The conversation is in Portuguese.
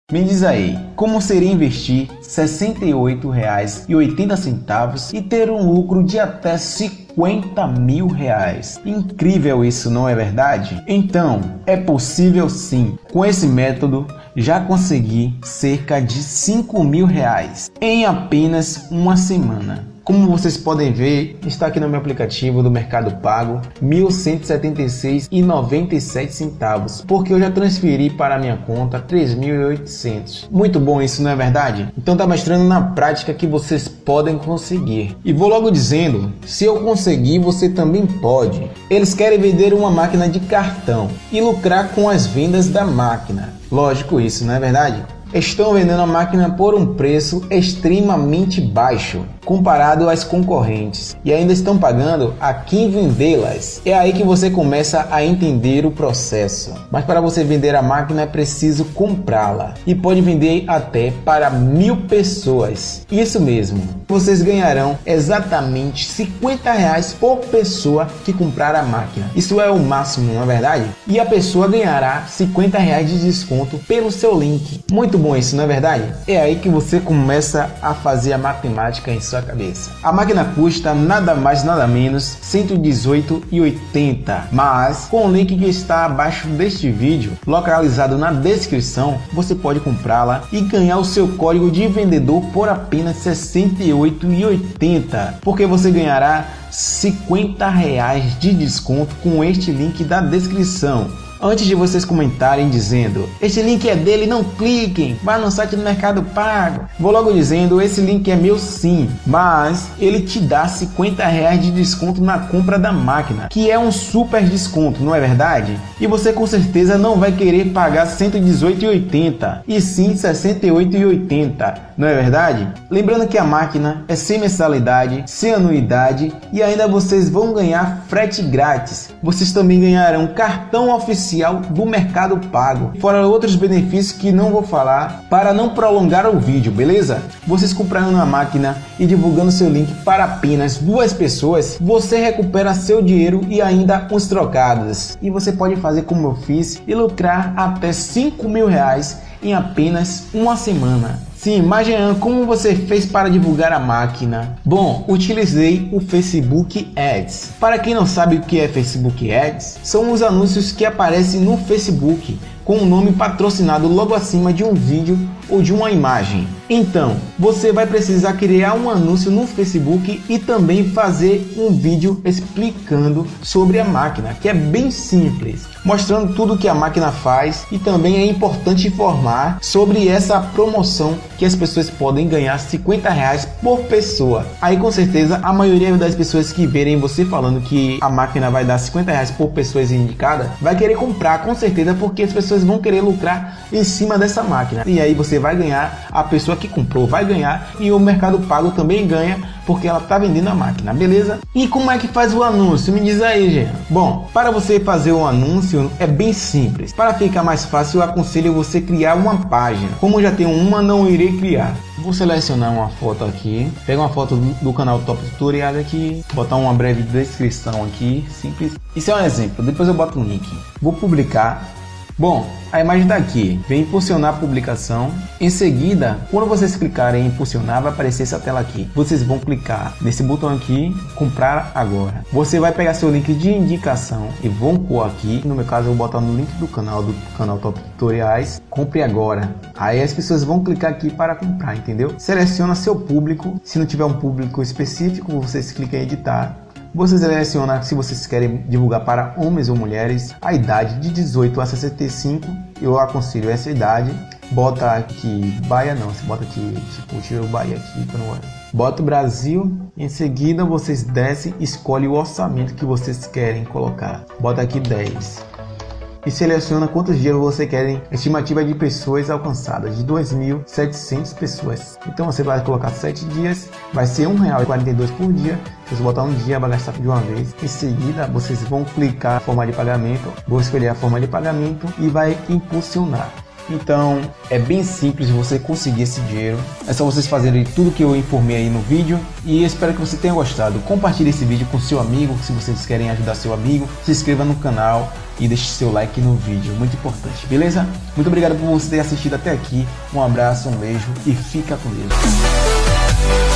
Me diz aí, como seria investir R$ 68,80 e ter um lucro de até R$50 mil? Incrível isso, não é verdade? Então, é possível sim. Com esse método, já consegui cerca de R$5 mil em apenas uma semana. Como vocês podem ver, está aqui no meu aplicativo do Mercado Pago, R$ 1.176,97, porque eu já transferi para a minha conta R$ 3.800. Muito bom isso, não é verdade? Então está mostrando na prática que vocês podem conseguir. E vou logo dizendo, se eu conseguir, você também pode. Eles querem vender uma máquina de cartão e lucrar com as vendas da máquina. Lógico isso, não é verdade? Estão vendendo a máquina por um preço extremamente baixo comparado às concorrentes e ainda estão pagando a quem vendê-las. É aí que você começa a entender o processo. Mas para você vender a máquina é preciso comprá-la e pode vender até para 1.000 pessoas. Isso mesmo, vocês ganharão exatamente R$50 por pessoa que comprar a máquina. Isso é o máximo, não é verdade? E a pessoa ganhará R$50 de desconto pelo seu link. Muito bom isso, não é verdade? É aí que você começa a fazer a matemática em sua cabeça. A máquina custa nada mais nada menos R$118,80, mas com o link que está abaixo deste vídeo, localizado na descrição, você pode comprá-la e ganhar o seu código de vendedor por apenas R$68,80, porque você ganhará R$50 de desconto com este link da descrição. Antes de vocês comentarem dizendo, esse link é dele, não cliquem, vá no site do Mercado Pago. Vou logo dizendo, esse link é meu sim, mas ele te dá R$50 de desconto na compra da máquina, que é um super desconto, não é verdade? E você com certeza não vai querer pagar R$118,80 e sim R$68,80, não é verdade? Lembrando que a máquina é sem mensalidade, sem anuidade e ainda vocês vão ganhar frete grátis. Vocês também ganharão cartão oficial do Mercado Pago, fora outros benefícios que não vou falar para não prolongar o vídeo, beleza? Vocês comprando a máquina e divulgando seu link para apenas 2 pessoas, você recupera seu dinheiro e ainda uns trocados. E você pode fazer como eu fiz e lucrar até R$5 mil em apenas uma semana. Sim, mas Jean, como você fez para divulgar a máquina? Bom, utilizei o Facebook Ads. Para quem não sabe o que é Facebook Ads, são os anúncios que aparecem no Facebook com o nome patrocinado logo acima de um vídeo ou de uma imagem. Então, você vai precisar criar um anúncio no Facebook e também fazer um vídeo explicando sobre a máquina, que é bem simples, mostrando tudo que a máquina faz, e também é importante informar sobre essa promoção que as pessoas podem ganhar R$50 por pessoa. Aí com certeza a maioria das pessoas que verem você falando que a máquina vai dar R$50 por pessoa indicada, vai querer comprar com certeza, porque as pessoas vão querer lucrar em cima dessa máquina. E aí você vai ganhar, a pessoa que comprou vai ganhar e o Mercado Pago também ganha, porque ela está vendendo a máquina, beleza? E como é que faz o anúncio? Me diz aí, gente. Bom, para você fazer um anúncio é bem simples. Para ficar mais fácil, eu aconselho você criar uma página. Como eu já tenho uma, não irei criar. Vou selecionar uma foto aqui, pega uma foto do canal Top Tutorial aqui, botar uma breve descrição aqui, simples. Isso é um exemplo, depois eu boto um link. Vou publicar. Bom, a imagem está aqui, vem impulsionar a publicação. Em seguida, quando vocês clicarem em impulsionar, vai aparecer essa tela aqui. Vocês vão clicar nesse botão aqui, comprar agora. Você vai pegar seu link de indicação e vão pôr aqui. No meu caso, eu vou botar no link do canal Top Tutoriais, compre agora. Aí as pessoas vão clicar aqui para comprar, entendeu? Seleciona seu público. Se não tiver um público específico, vocês clicam em editar. Você seleciona se vocês querem divulgar para homens ou mulheres, a idade de 18 a 65, eu aconselho essa idade. Bota aqui Bahia, não, você bota aqui, tipo, tira o Bahia aqui, bota o Brasil. Em seguida vocês descem, escolhe o orçamento que vocês querem colocar, bota aqui 10. E seleciona quantos dias você quer, estimativa de pessoas alcançadas, de 2.700 pessoas. Então você vai colocar 7 dias, vai ser R$1,42 por dia. Se você botar um dia, vai gastar de uma vez. Em seguida, vocês vão clicar na forma de pagamento. Vou escolher a forma de pagamento e vai impulsionar. Então é bem simples você conseguir esse dinheiro. É só vocês fazerem tudo que eu informei aí no vídeo. E espero que você tenha gostado. Compartilhe esse vídeo com seu amigo, se vocês querem ajudar seu amigo. Se inscreva no canal e deixe seu like no vídeo, muito importante, beleza? Muito obrigado por você ter assistido até aqui. Um abraço, um beijo e fica com Deus.